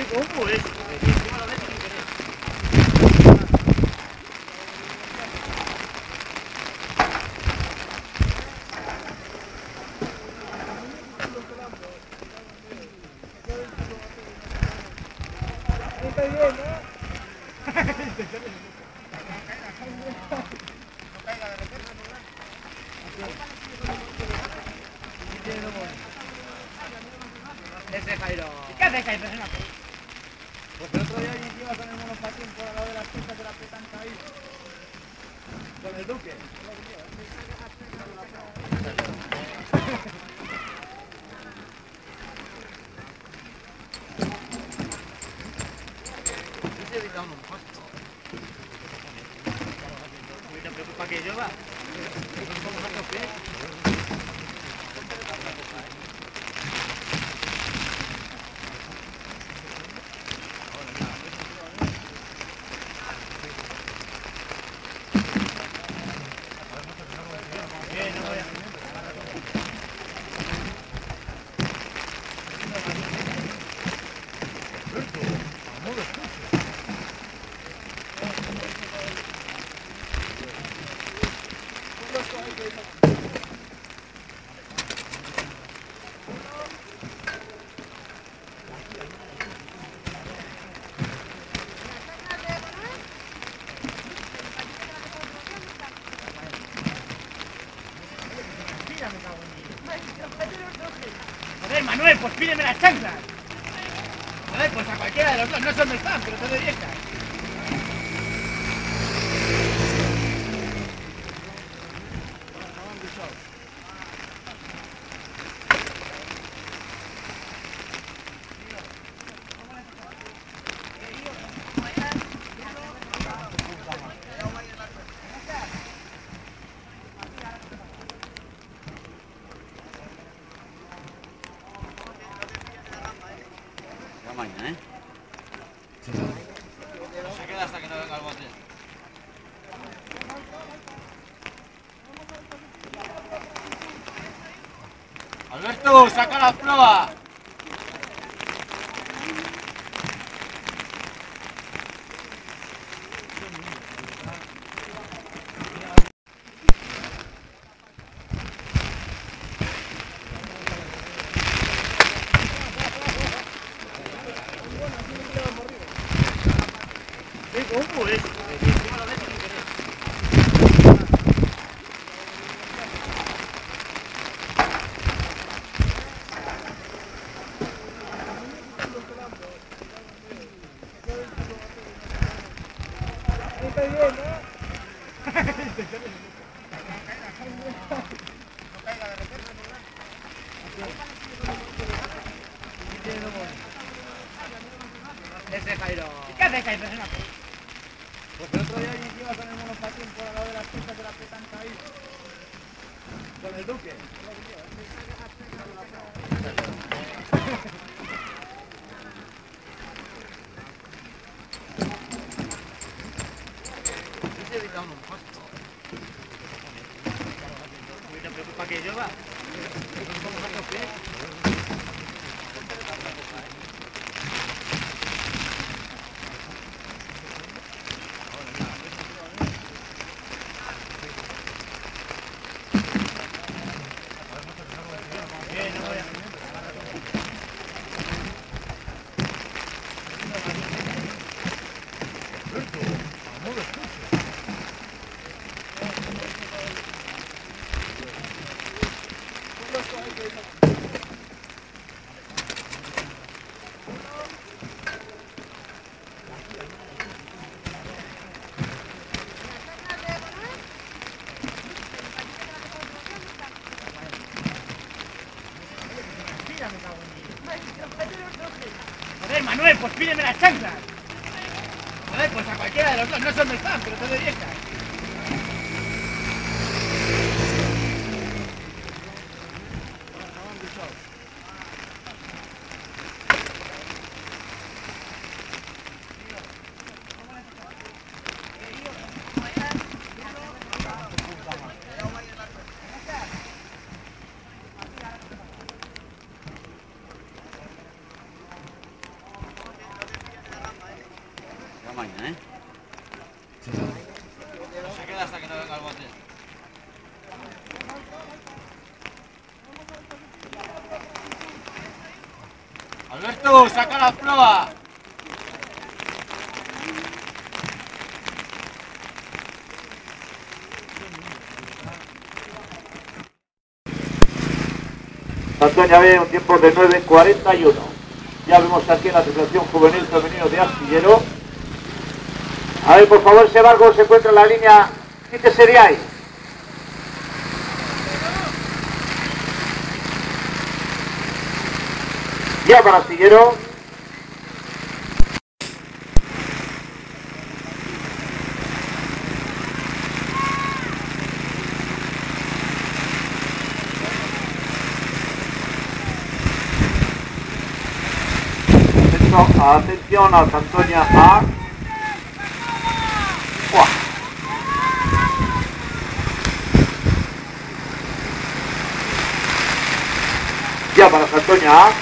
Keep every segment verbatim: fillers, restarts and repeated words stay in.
¿Cómo es? Está bien, ¿no? Ese Jairo. ¿Qué haces, Jairo? Pues el otro día iba con el monopatín por al lado de las pistas de la petanca ahí. Con el Duque. ¿Te preocupa que llueva? Joder, Manuel, pues pídeme las chanclas. Joder, pues a cualquiera de los dos, no son del fan, pero son de dieta. Mañana, ¿eh? No se queda hasta que no venga el bote. Alberto, saca la proa. ¿Cómo es? Está bien, ¿no? Ese Jairo. ¿Qué haces, Jairo? Pues el otro día iba con el monopatín por al lado de las pistas de la petanca ahí. Con el Duque. ¿Te preocupa que llueva? Joder, Manuel, pues pídeme las chanclas. Joder, pues a cualquiera de los dos, no son del fan, pero son de dieta. mañana, ¿eh? No se queda hasta que no venga el bote. Alberto, saca la prueba. Santoña B, un tiempo de nueve cuarenta y uno. Ya vemos aquí en la tripulación juvenil femenino de Astillero. A ver, por favor, ese barco se encuentra en la línea quince Seriai. Ya para Astillero. Atención a Santoña A. ¡Uah! Ya para Santoña A.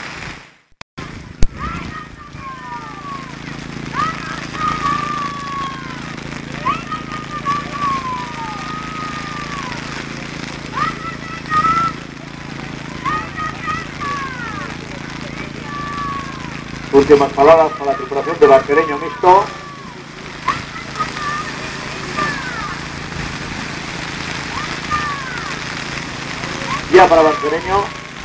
Últimas palabras para la tripulación de barquereño mixto. Ya para barquereño.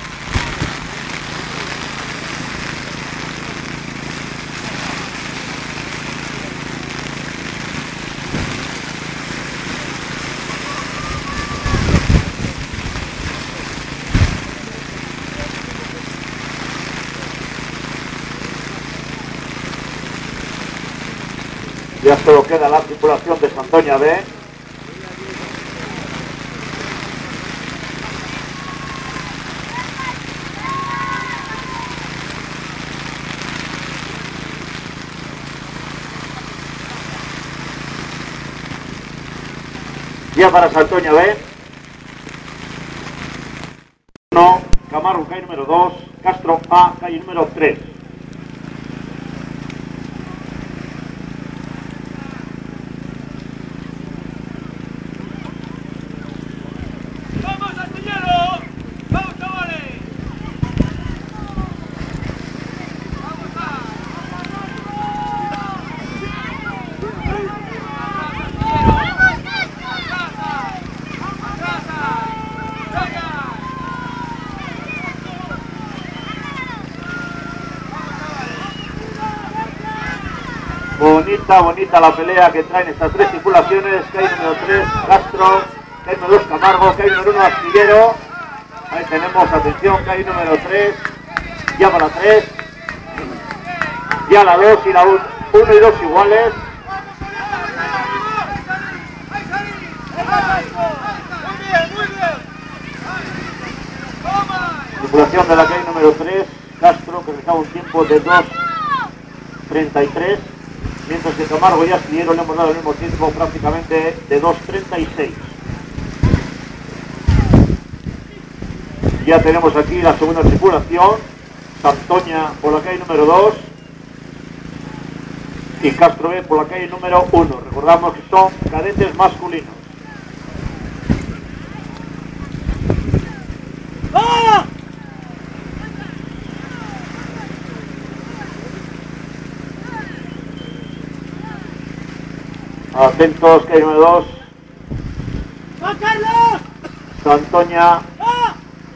Ya solo queda la tripulación de Santoña B. Ya para Santoña B. uno, Camargo calle número dos, Castro A calle número tres. Bonita, bonita la pelea que traen estas tres tripulaciones. Calle número tres, Castro. Calle número dos, Camargo. Calle número uno, Astillero. Ahí tenemos, atención, calle número tres. Ya para la tres. Ya la dos y la uno y dos iguales. Tripulación de la calle número tres, Castro, que realizaba un tiempo de dos treinta y tres. Mientras que Camargo y Astillero le hemos dado el mismo tiempo, prácticamente de dos treinta y seis. Ya tenemos aquí la segunda tripulación, Santoña por la calle número dos y Castro B por la calle número uno. Recordamos que son cadetes masculinos. ¡Ah! Atentos, calle número dos. ¡Juan Carlos! Santoña. ¡Ah!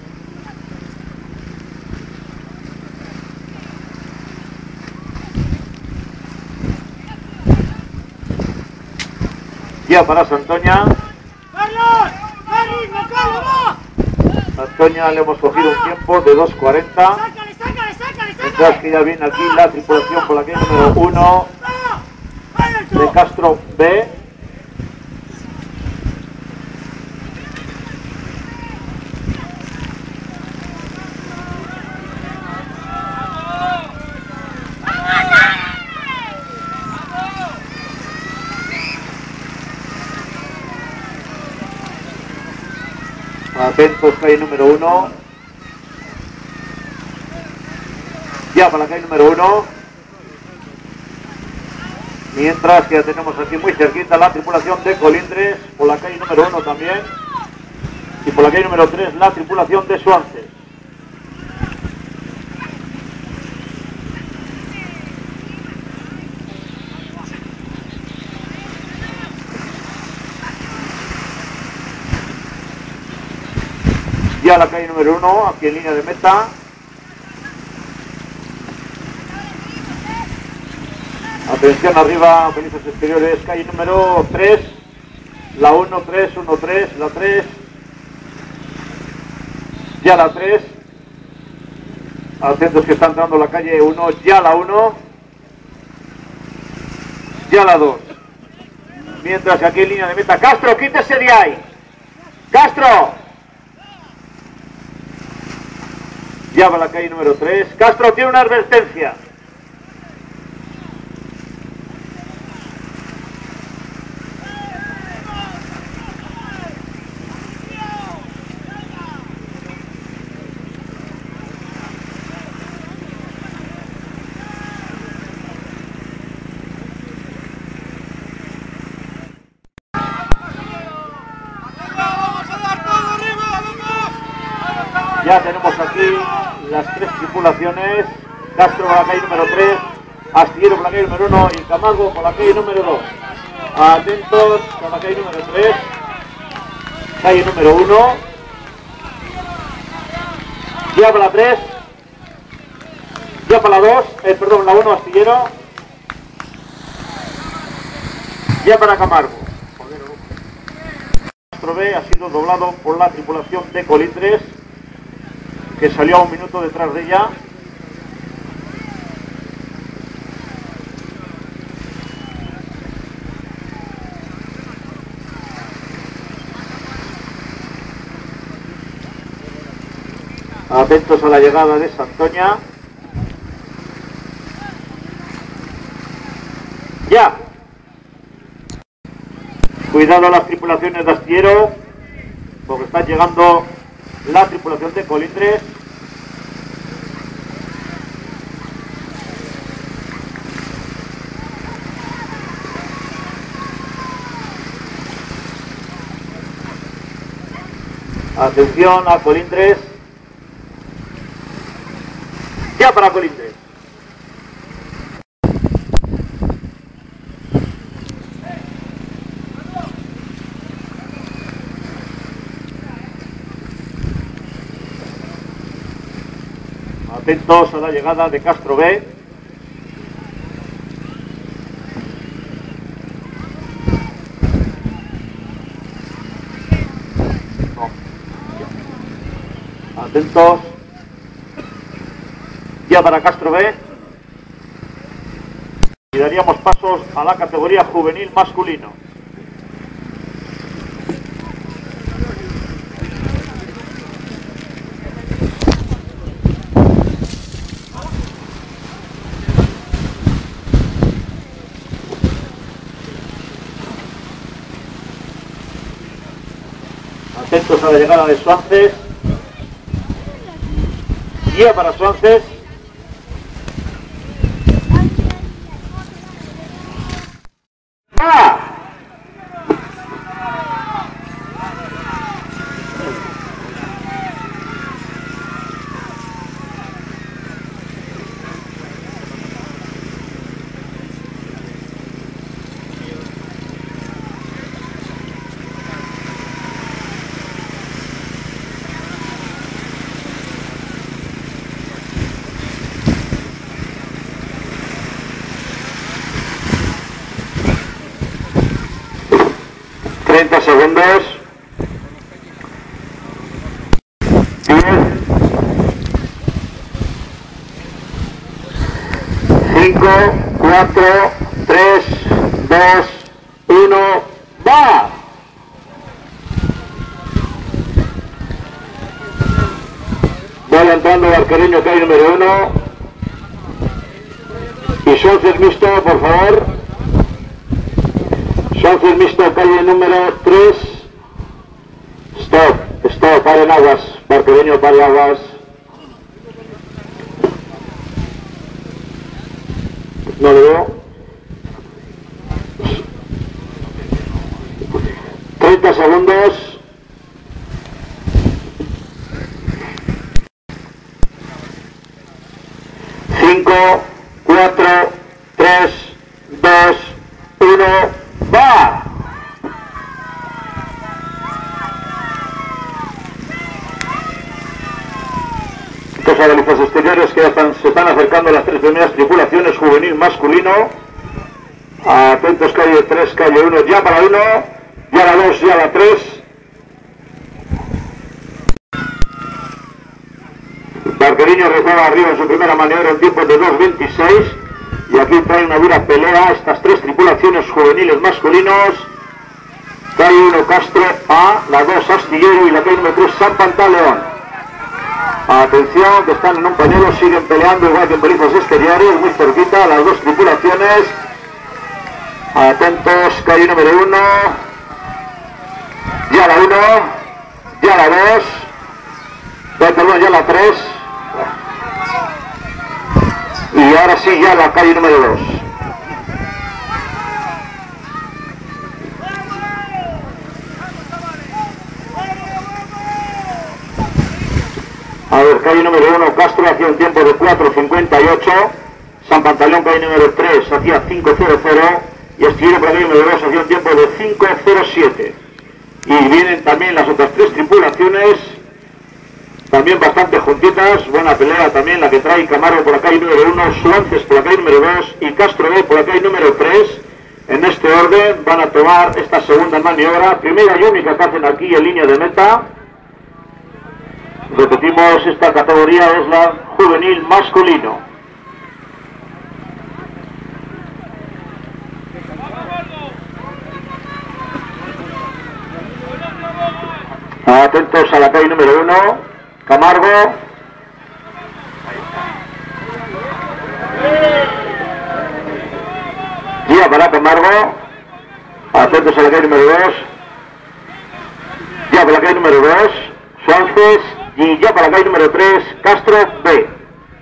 Ya para Santoña. ¡Carlos! ¡Carlos! ¡Carlos! ¡Va! Santoña le hemos cogido un tiempo de dos cuarenta. ¡Sácale, sácale, sácale, Mientras sácale! que ya viene aquí la tripulación por la calle número uno ¡Ah! ¡Ay, el de Castro B. Atentos, calle número uno. Ya para la calle número uno. Mientras que ya tenemos aquí muy cerquita la tripulación de Colindres, por la calle número uno también, y por la calle número tres la tripulación de Suances. Ya la calle número uno, aquí en línea de meta. Atención arriba, felices exteriores, calle número tres, la uno, tres, uno, tres, la tres, ya la tres, atentos que está entrando la calle uno, ya la uno, ya la dos. Mientras que aquí en línea de meta, Castro, quítese de ahí, Castro. Ya va la calle número tres, Castro tiene una advertencia. Ya tenemos aquí las tres tripulaciones, Castro por la calle número tres, Astillero por la calle número uno y Camargo por la calle número dos. Atentos por la calle número tres, calle número uno, ya para la tres, ya para la dos, eh, perdón, la uno Astillero, ya para Camargo. Castro B ha sido doblado por la tripulación de Colindres, que salió a un minuto detrás de ella. Atentos a la llegada de Santoña. ¡Ya! Cuidado a las tripulaciones de Astillero, porque están llegando la tripulación de Colindres. Atención a Colindres. Ya para Colindres. Atentos a la llegada de Castro B. No. Atentos. Ya para Castro B. Y daríamos pasos a la categoría juvenil masculino. Atentos a la llegada de Suances. Guía para Suances. ¡Ah! treinta segundos. diez. cinco, cuatro, tres, dos, uno. ¡Va! Vaya entrando el arquereño calle número uno. Y Suances mixto, por favor. Suances mixto, calle número tres. Stop, stop, paren aguas, barquereño, paren aguas. No lo veo. treinta segundos. cinco, cuatro, tres, dos, uno, ¡va! Dos balizas exteriores que ya están, se están acercando a las tres primeras tripulaciones, juvenil masculino. Atentos, calle tres, calle uno, ya para uno, ya la dos, ya la tres. Barqueriño rezaba arriba en su primera maniobra en tiempo de dos veintiséis. Y aquí trae una dura pelea estas tres tripulaciones juveniles masculinos. Calle uno Castro A, la dos Astillero y la calle número tres San Pantaleón. Atención, que están en un pañuelo, siguen peleando igual que en balizas exteriores, muy cerquita las dos tripulaciones. Atentos, calle número uno, ya la uno, ya la dos, perdón, ya la tres, y ahora sí ya la calle número dos. A ver, calle número uno, Castro hacía un tiempo de cuatro cincuenta y ocho, San Pantaleón calle número tres hacía cinco cero cero y Astillero calle número dos hacía un tiempo de cinco cero siete. Y vienen también las otras tres tripulaciones, también bastante juntitas, buena pelea también la que trae Camargo por la calle número uno, Suances por la calle número dos y Castro B por la calle número tres. En este orden van a tomar esta segunda maniobra, primera y única que hacen aquí en línea de meta. Repetimos, esta categoría es la juvenil masculino. Atentos a la calle número uno, Camargo. Ya para Camargo. Atentos a la calle número dos. Ya para la calle número dos, Suances. Y ya para la calle número tres, Castro B.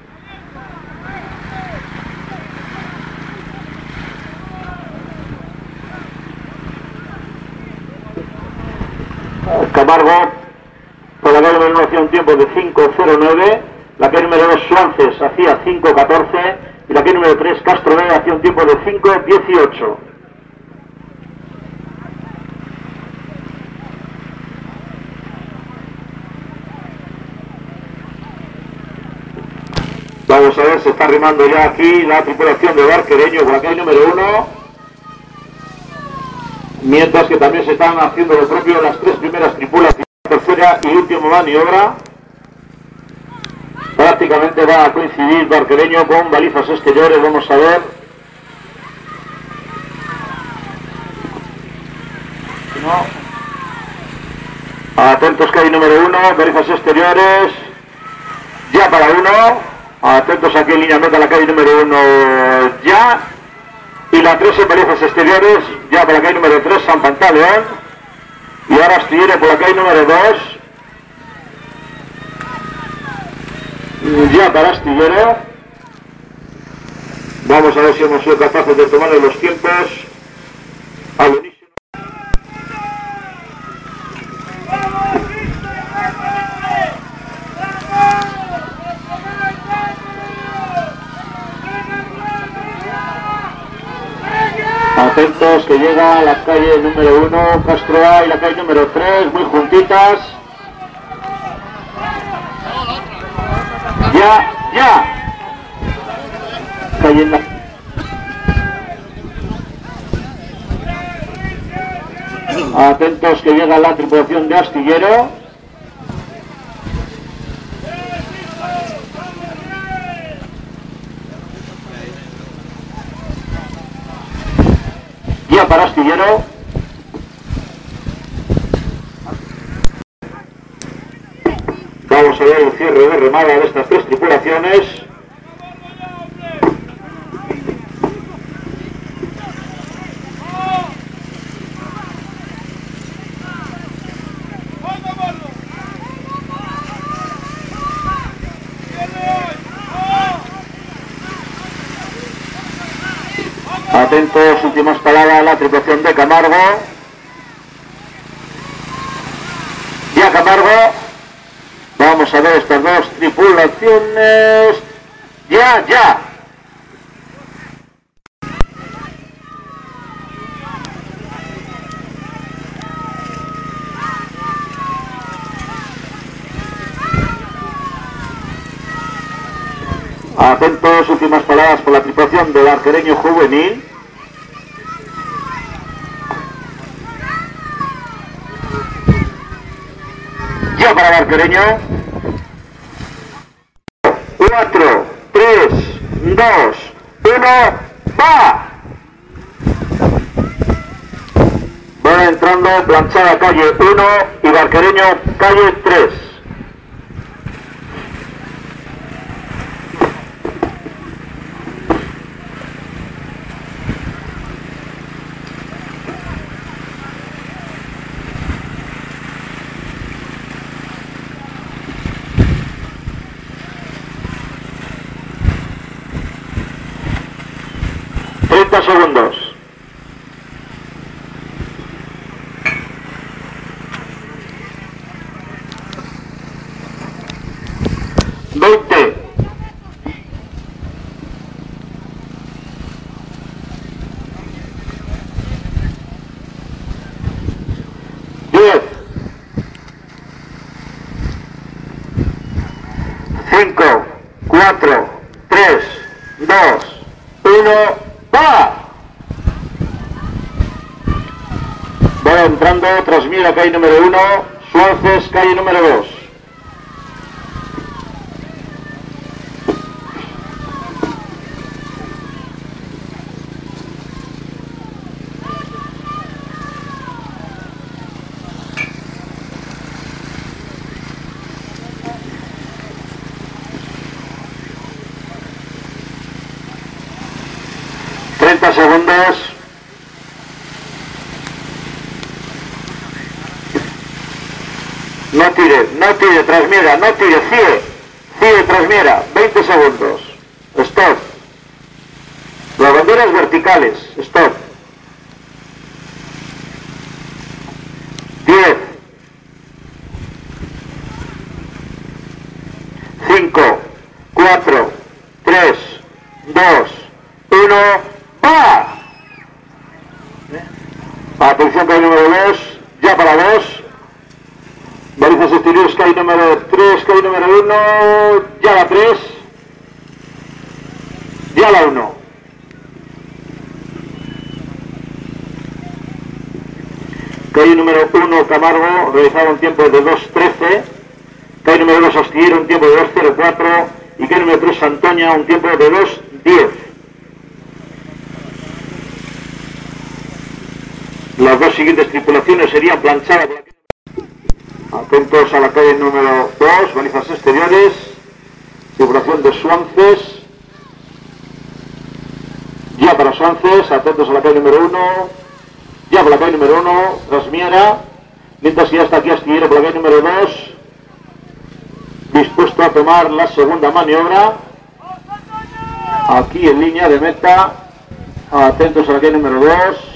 Camargo, por la calle número uno hacía un tiempo de cinco cero nueve, la calle número dos, Suances, hacía cinco catorce, y la calle número tres, Castro B, hacía un tiempo de cinco dieciocho. Vamos a ver, se está arrimando ya aquí la tripulación de Barquereño por la calle número uno. Mientras que también se están haciendo lo propio las tres primeras tripulaciones, tercera y última maniobra. Prácticamente va a coincidir Barquereño con balizas exteriores, vamos a ver. No. Atentos, calle número uno, balizas exteriores, ya para uno. Atentos aquí en línea meta la calle número uno, ya. Y la tres en balizas exteriores, ya para la calle número tres, San Pantaleón. Y ahora Astillero por la calle número dos. Ya para Astillero. Vamos a ver si hemos sido capaces de tomar los tiempos al unísono. Atentos que llega a la calle número uno, Castro A, y la calle número tres, muy juntitas. Ya, ya. Calle en la... Atentos que llega la tripulación de Astillero. Ya para Astillero. Vamos a ver el cierre de remada de estas tres tripulaciones. Atentos, últimas palabras, la tripulación de Camargo. a ver estas dos tripulaciones. ¡Ya, ya! Atentos, últimas palabras por la tripulación del Barquereño Juvenil. Ya para Barquereño. cuatro, tres, dos, uno, ¡va! Va entrando Planchada calle uno y Barquereño calle tres. treinta segundos. veinte. diez. cinco, cuatro, tres, dos, uno. ¡Va! Va entrando Trasmiera, calle número uno, Suárez, calle número dos. treinta segundos. No tire, no tire, Trasmiera, no tire, cie, cie, Trasmiera, veinte segundos. Stop. Las banderas verticales, stop. diez. cinco, cuatro, tres, dos, uno. ¡Va! Atención, calle número dos, ya para dos. Balizas exteriores, calle número tres, calle número uno, ya la tres, ya la uno. Calle número uno, Camargo, realizaba un tiempo de dos trece. Calle número dos, Astillero, un tiempo de dos cero cuatro. Y calle número tres, Santoña, un tiempo de dos diez. Las dos siguientes tripulaciones serían Planchada. Atentos a la calle número dos, balizas exteriores, tripulación de Suances. Ya para Suances, atentos a la calle número uno, ya para la calle número uno, Trasmiera, mientras que ya está aquí Astillero por la calle número dos, dispuesto a tomar la segunda maniobra, aquí en línea de meta. Atentos a la calle número dos.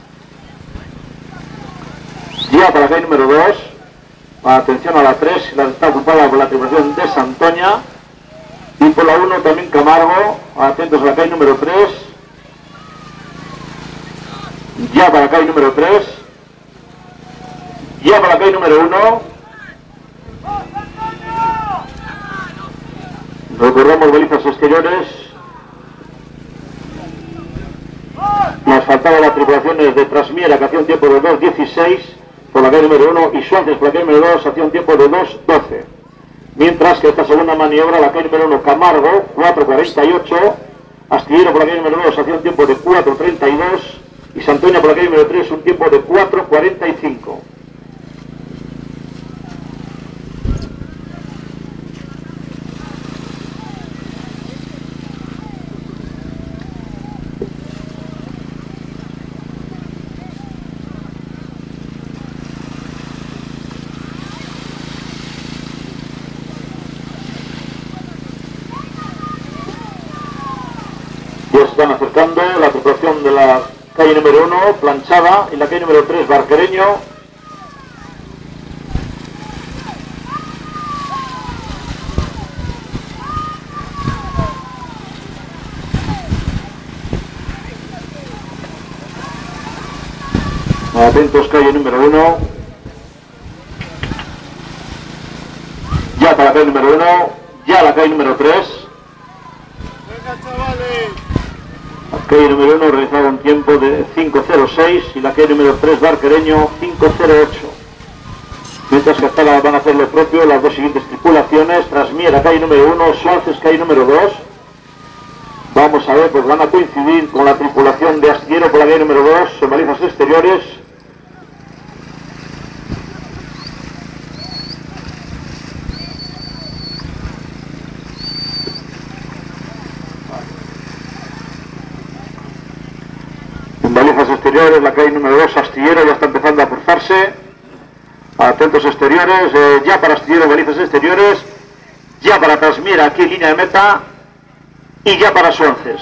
Ya para la calle número dos, atención a la tres, la está ocupada por la tripulación de Santoña, y por la uno también Camargo. Atentos a la calle número tres, ya para la calle número tres, ya para la calle número uno. Recordamos balizas exteriores, nos faltaba la tripulación de Trasmiera, que hacía un tiempo de dos dieciséis por la calle número uno, y Suárez por la calle número dos hacía un tiempo de dos doce. Mientras que esta segunda maniobra, la calle número uno, Camargo, cuatro cuarenta y ocho, Astillero por la calle número dos hacía un tiempo de cuatro treinta y dos, y Santoña por la calle número tres un tiempo de cuatro cuarenta y cinco. Ya se están acercando la tripulación de la calle número uno, Planchada, y la calle número tres, Barquereño. Atentos, calle número uno. Ya para calle número uno. Ya la calle número tres. Venga, chavales. La calle número uno realizaba un tiempo de cinco cero seis y la calle número tres Barquereño cinco cero ocho. Mientras que hasta ahora van a hacer lo propio las dos siguientes tripulaciones. Trasmiera calle número uno, Suárez calle número dos. Vamos a ver, pues van a coincidir con la tripulación de Astillero por la calle número dos en balizas exteriores. En balizas exteriores, la calle número dos, Astillero, ya está empezando a cruzarse. Atentos exteriores, eh, ya para Astillero, balizas exteriores. Ya para Trasmiera, aquí línea de meta. Y ya para Suances.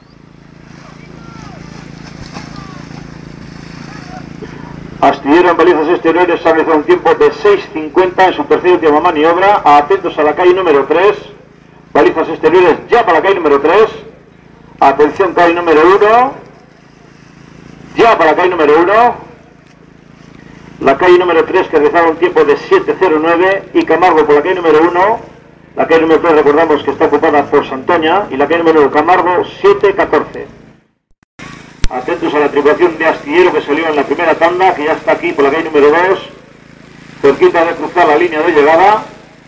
Astillero en balizas exteriores ha realizado un tiempo de seis cincuenta en su tercera y última maniobra. Atentos a la calle número tres. Balizas exteriores ya para la calle número tres. Atención, calle número uno. Ya para la calle número uno. La calle número tres que realizaba un tiempo de siete cero nueve. Y Camargo por la calle número uno. La calle número tres recordamos que está ocupada por Santoña. Y la calle número uno Camargo siete catorce. Atentos a la tripulación de Astillero que salió en la primera tanda, que ya está aquí por la calle número dos, cerquita de cruzar la línea de llegada.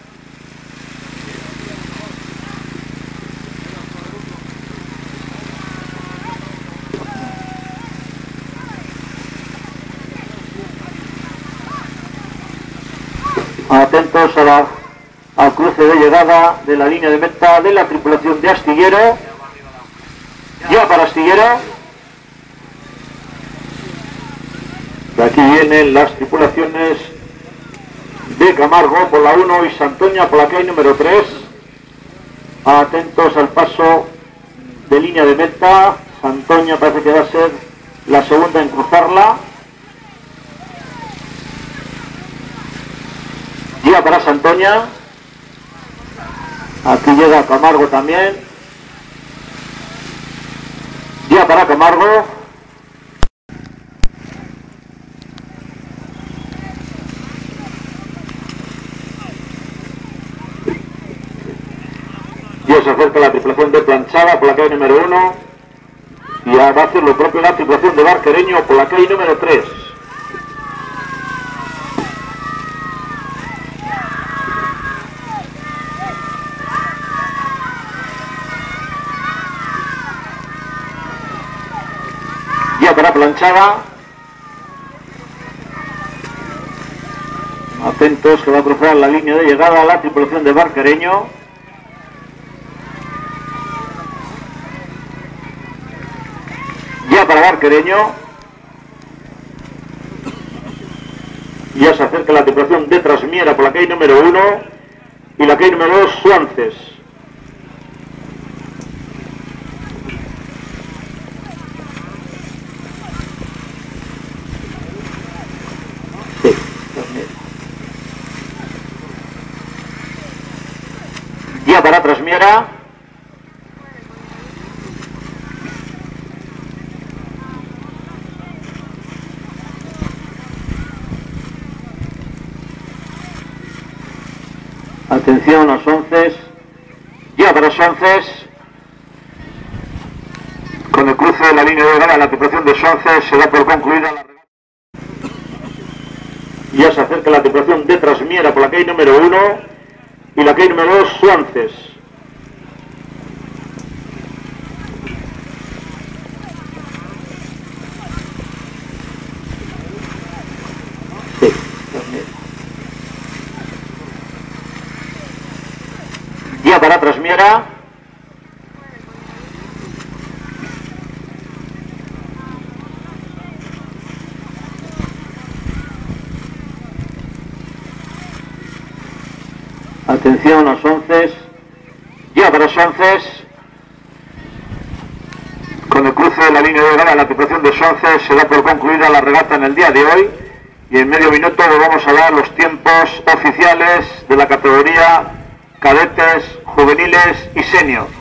Atentos a la, al cruce de llegada de la línea de meta de la tripulación de Astillero. Ya para Astillero. De aquí vienen las tripulaciones de Camargo por la uno y Santoña por la calle número tres. Atentos al paso de línea de meta. Santoña parece que va a ser la segunda en cruzarla. Ya para Santoña. Aquí llega Camargo también. Ya para Camargo. Ya se acerca la tripulación de Planchada por la calle número uno. Y va a hacer lo propio la tripulación de Barquereño por la calle número tres. Ya para Planchada. Atentos que va a cruzar la línea de llegada a la tripulación de Barquereño. Ya para Barquereño. Ya se acerca la tripulación de Trasmiera por la calle número uno y la calle número dos Suances. Sí, ya para Trasmiera. Atención a Suances. Ya para Suances. Con el cruce de la línea de llegada, la tripulación de Suances se da por concluida la regata. Ya se acerca la tripulación de Trasmiera por la calle número uno y la calle número dos Suances. Sí, ya para Trasmiera. Atención a Suances. Ya para Suances. Con el cruce de la línea de llegada, la tripulación de Suances se da por concluida la regata en el día de hoy. Y en medio minuto le vamos a dar los tiempos oficiales de la categoría cadetes, juveniles y senior.